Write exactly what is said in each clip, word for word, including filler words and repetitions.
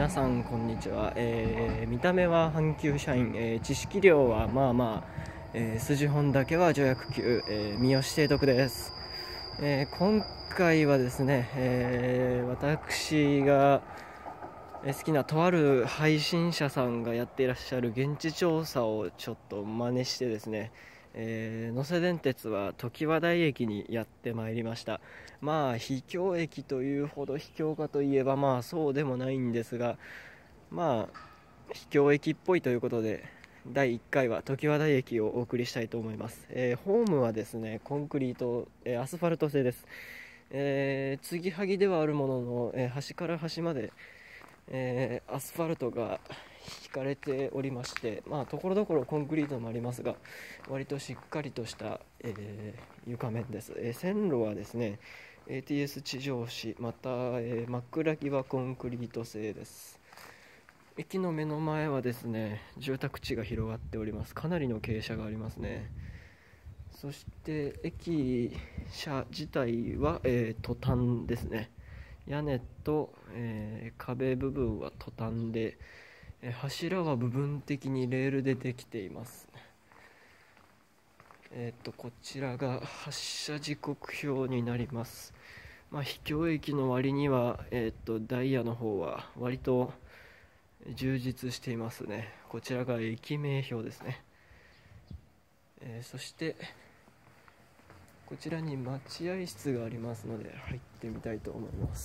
皆さんこんにちは、えー見た目は阪急社員、えー知識量はまあまあ、えー筋本だけは助役級、えー三好提督です。えー今回はですね、えー私がえー好きなとある配信者さんがやっていらっしゃる現地調査をちょっと真似してですね、えー、能勢電鉄は常盤台駅にやってまいりました。まあ秘境駅というほど秘境かといえばまあそうでもないんですが、まあ秘境駅っぽいということでだいいっかいは常盤台駅をお送りしたいと思います。えーホームはですねコンクリート、えーアスファルト製です。えー継ぎはぎではあるものの、えー端から端までえーアスファルトが引かれておりまして、まあところどころコンクリートもありますが、割としっかりとした、えー床面です。えー線路はですね エーティーエス 地上紙、また、えー枕木はコンクリート製です。駅の目の前はですね住宅地が広がっております。かなりの傾斜がありますね。そして駅舎自体は、えートタンですね。屋根と、えー壁部分はトタンで、えー柱は部分的にレールでできています。えー、とこちらが発車時刻表になります。まあ、秘境駅の割には、えー、とダイヤの方は割と充実していますね。こちらが駅名表ですね。えーそしてこちらに待合室がありますので入ってみたいと思います。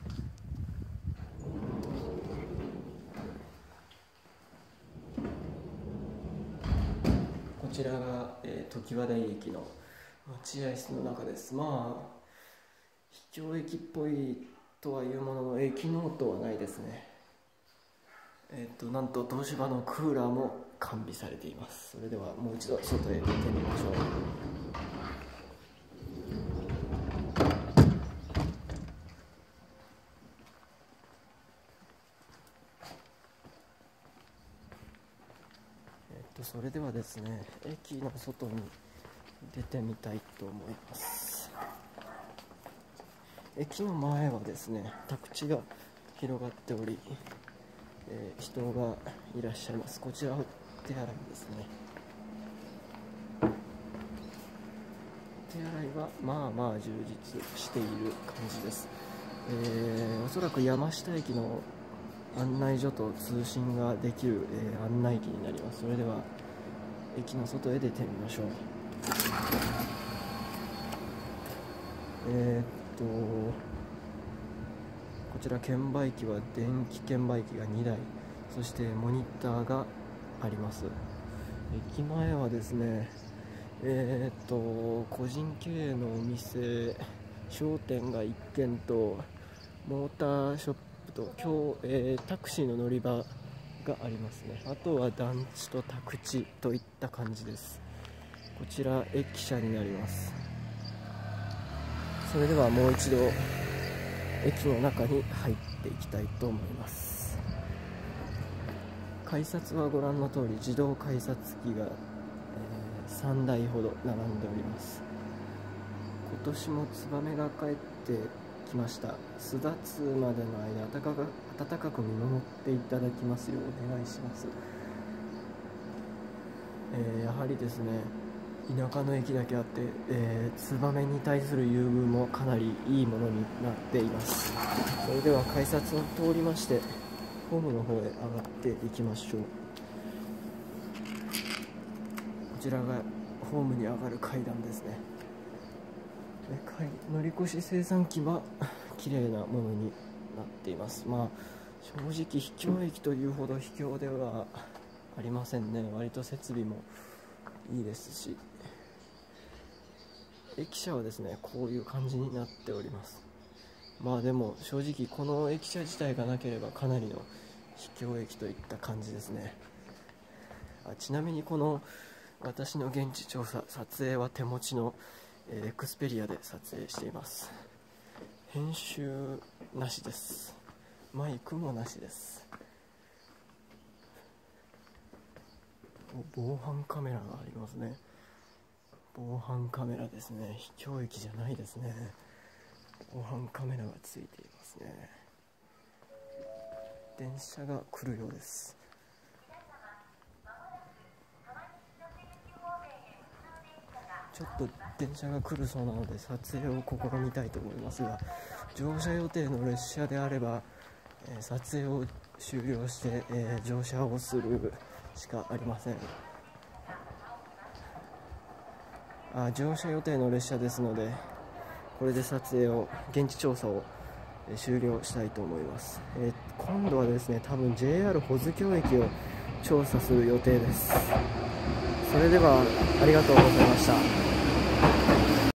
こちらが、えー、常盤台駅の待合室の中です。まあ秘境駅っぽいとはいうものの駅ノートはないですね。えっ、となんと東芝のクーラーも完備されています。それではもう一度外へ出てみましょう。えっ、とそれではですね駅の外に出てみたいと思います。駅の前はですね宅地が広がっており、えー人がいらっしゃいます。こちらは手洗いですね。手洗いはまあまあ充実している感じです。えーおそらく山下駅の案内所と通信ができる、えー案内機になります。それでは駅の外へ出てみましょう。えー、っとこちら券売機は電気券売機がにだい、そしてモニターがあります。駅前はですねえー、っと個人経営のお店商店がいっけんとモーターショップと今日、えータクシーの乗り場がありますね。あとは団地と宅地といった感じです。こちら駅舎になります。それではもう一度駅の中に入っていきたいと思います。改札はご覧の通り自動改札機が、えーさんだいほど並んでおります。今年もツバメが帰ってきました。巣立つまでの間暖かく暖かく見守っていただきますようお願いします。えーやはりですね田舎の駅だけあって、えーツバメに対する優遇もかなりいいものになっています。それでは改札を通りましてホームの方へ上がっていきましょう。こちらがホームに上がる階段ですね。乗り越し精算機は綺麗なものになっています。まあ正直秘境駅というほど秘境ではありませんね。割と設備もいいですし、駅舎はですねこういう感じになっております。まあでも正直この駅舎自体がなければかなりの秘境駅といった感じですね。あちなみにこの私の現地調査撮影は手持ちのエクスペリアで撮影しています。編集なしです。マイクもなしです。防犯カメラがありますね。防犯カメラですね。秘境駅じゃないですね。防犯カメラがついていますね。 電車が来るようです。ちょっと電車が来るそうなので撮影を試みたいと思いますが、乗車予定の列車であれば、えー、撮影を終了して、えー、乗車をするしかありません。あ、乗車予定の列車ですので、これで撮影を現地調査を終了したいと思います。えー、今度はですね、多分 ジェイアール 保津峡駅を調査する予定です。それではありがとうございました。